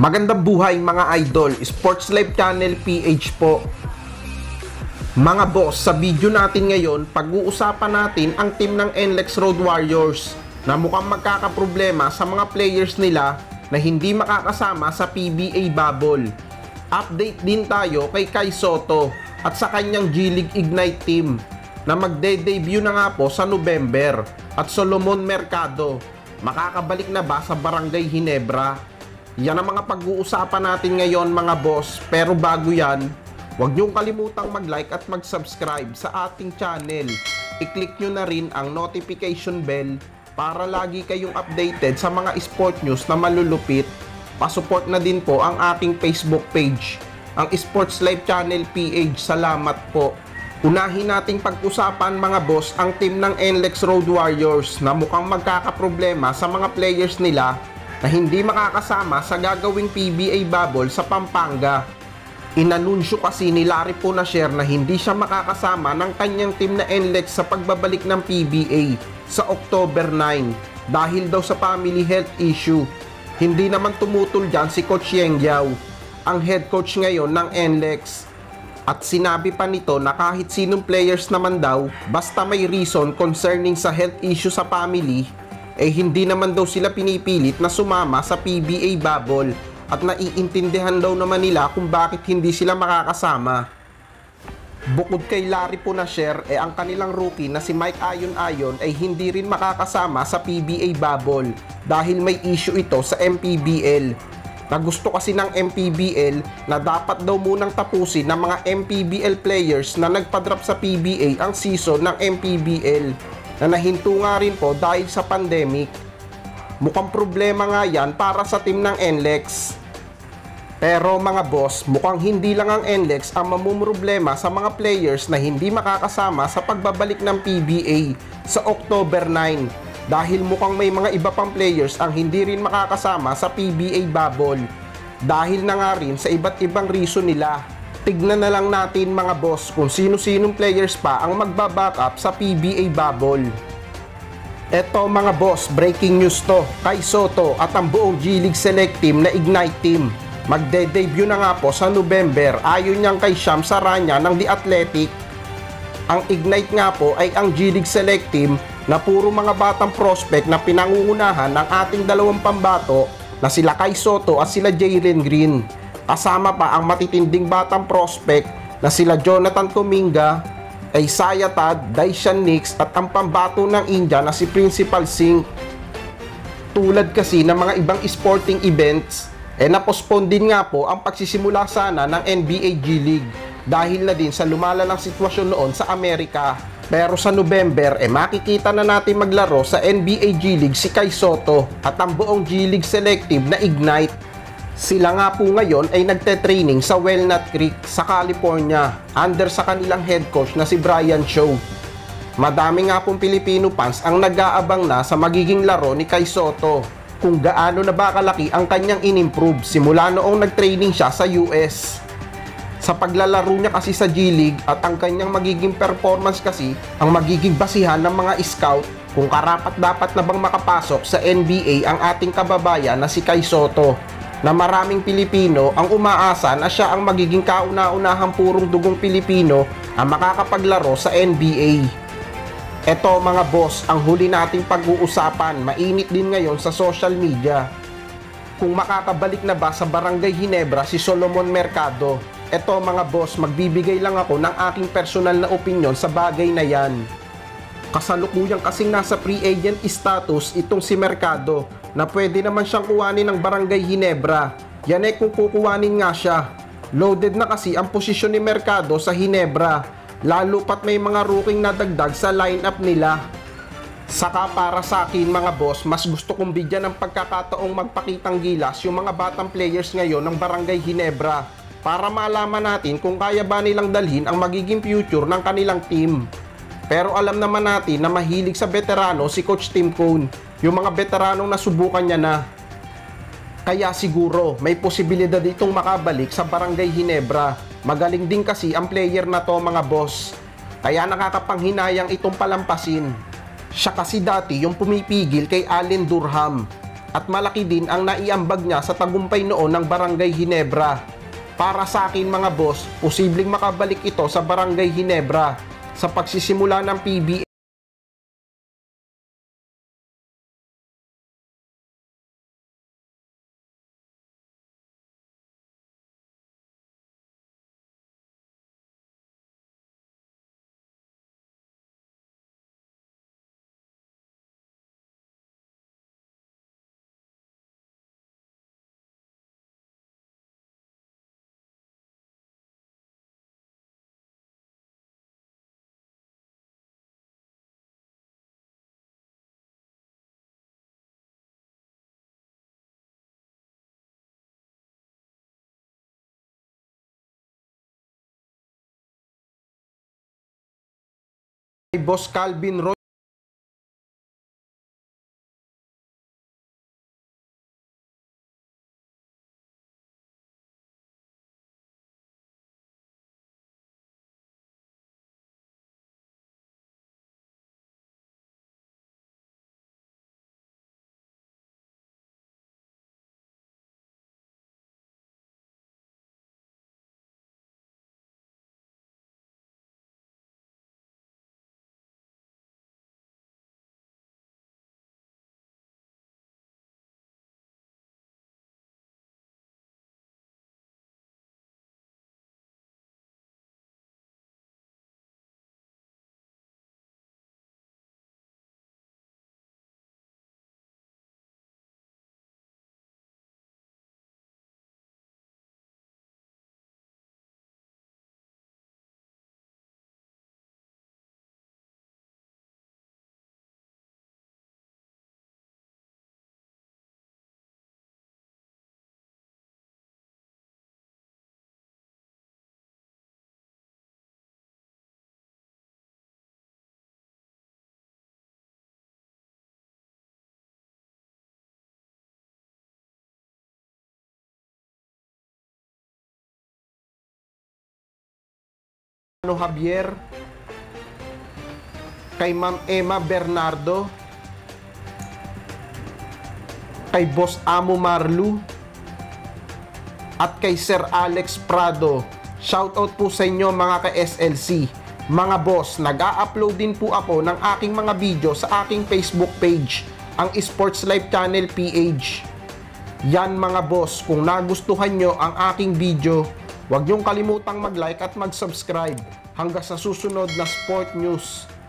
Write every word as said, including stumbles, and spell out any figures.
Magandang buhay mga idol, Sports Life Channel P H po. Mga boss, sa video natin ngayon, pag-uusapan natin ang team ng N L E X Road Warriors na mukhang magkakaproblema sa mga players nila na hindi makakasama sa P B A bubble. Update din tayo kay Kai Sotto at sa kanyang G League Ignite team na magde-debut na nga po sa November, at Solomon Mercado, makakabalik na ba sa Barangay Ginebra? Yan ang mga pag-uusapan natin ngayon mga boss. Pero bago yan, huwag niyong kalimutang mag-like at mag-subscribe sa ating channel. I-click nyo na rin ang notification bell para lagi kayong updated sa mga sport news na malulupit. Pasupport na din po ang ating Facebook page, ang Sports Life Channel P H. Salamat po. Unahin nating pag-usapan mga boss ang team ng N L E X Road Warriors na mukhang magkakaproblema sa mga players nila na hindi makakasama sa gagawing P B A bubble sa Pampanga. Inanunsyo kasi ni Larry Ponasher na hindi siya makakasama ng kanyang team na N L E X sa pagbabalik ng P B A sa October nine dahil daw sa family health issue. Hindi naman tumutol dyan si Coach Yeng Yao, ang head coach ngayon ng N L E X. At sinabi pa nito na kahit sinong players naman daw, basta may reason concerning sa health issue sa family, eh hindi naman daw sila pinipilit na sumama sa P B A bubble, at naiintindihan daw naman nila kung bakit hindi sila makakasama. Bukod kay Larry Ponasher, eh ang kanilang rookie na si Mike Ayon Ayon ay hindi rin makakasama sa P B A bubble dahil may issue ito sa M P B L. Na gusto kasi ng M P B L na dapat daw munang tapusin ng mga M P B L players na nagpa-drop sa P B A ang season ng M P B L, na nahinto nga rin po dahil sa pandemic. Mukhang problema nga yan para sa team ng N L E X. Pero mga boss, mukhang hindi lang ang N L E X ang mamumroblema sa mga players na hindi makakasama sa pagbabalik ng P B A sa October nine, dahil mukhang may mga iba pang players ang hindi rin makakasama sa P B A bubble dahil na nga rin sa iba't ibang reason nila. Tignan na lang natin mga boss kung sino-sinong players pa ang magba-backup sa P B A bubble. Eto mga boss, breaking news to. Kai Sotto at ang buong G League Select Team na Ignite Team magde-debut na nga po sa November ayon niyang kay Sham Saranya ng The Athletic. Ang Ignite nga po ay ang G League Select Team na puro mga batang prospect na pinangungunahan ng ating dalawang pambato na sila Kai Sotto at sila Jalen Green. Kasama pa ang matitinding batang prospect na sila Jonathan Kuminga, Isaiah Tad, Daishan Nix at ang pambato ng India na si Principal Singh. Tulad kasi ng mga ibang sporting events, eh na-postpone din nga po ang pagsisimula sana ng N B A G League dahil na din sa lumalalang sitwasyon noon sa Amerika. Pero sa November, eh makikita na natin maglaro sa N B A G League si Kai Sotto at ang buong G League Selective na Ignite. Sila nga po ngayon ay nagte-training sa Walnut Creek sa California under sa kanilang head coach na si Brian Shaw. Madami nga pong Filipino fans ang nag-aabang na sa magiging laro ni Kai Sotto, kung gaano na ba kalaki ang kanyang in-improve simula noong nag-training siya sa U S. Sa paglalaro niya kasi sa G League at ang kanyang magiging performance kasi ang magiging basihan ng mga scout kung karapat dapat na bang makapasok sa N B A ang ating kababayan na si Kai Sotto, na maraming Pilipino ang umaasa na siya ang magiging kauna-unahang purong dugong Pilipino ang makakapaglaro sa N B A. Eto mga boss, ang huli nating pag-uusapan, mainit din ngayon sa social media. Kung makakabalik na ba sa Barangay Ginebra si Solomon Mercado. Eto mga boss, magbibigay lang ako ng aking personal na opinion sa bagay na yan. Kasalukuyang kasing nasa free agent status itong si Mercado na pwede naman siyang kuhanin ng Barangay Ginebra. Yan eh kung kukuhanin nga siya. Loaded na kasi ang posisyon ni Mercado sa Ginebra, lalo pat may mga rookie na dagdag sa lineup nila. Saka para sa akin mga boss, mas gusto kong bigyan ng pagkakataong magpakitang gilas yung mga batang players ngayon ng Barangay Ginebra para malaman natin kung kaya ba nilang dalhin ang magiging future ng kanilang team. Pero alam naman natin na mahilig sa veterano si Coach Tim Cone, yung mga veteranong nasubukan niya na. Kaya siguro may posibilidad itong makabalik sa Barangay Ginebra. Magaling din kasi ang player na to mga boss, kaya nakakapanghinayang itong palampasin. Siya kasi dati yung pumipigil kay Allen Durham. at malaki din ang naiambag niya sa tagumpay noon ng Barangay Ginebra. Para sa akin mga boss, posibleng makabalik ito sa Barangay Ginebra sa pagsisimula ng P B A. Boss Calvin Roy Javier, kay Ma'am Emma Bernardo, kay Boss Amo Marlu, at kay Sir Alex Prado. Shoutout po sa inyo mga ka-S L C. Mga boss, nag-a-upload din po ako ng aking mga video sa aking Facebook page, ang Sports Life Channel P H. Yan mga boss, kung nagustuhan nyo ang aking video, huwag niyong kalimutang mag-like at mag-subscribe. Hanggang sa susunod na Sport News.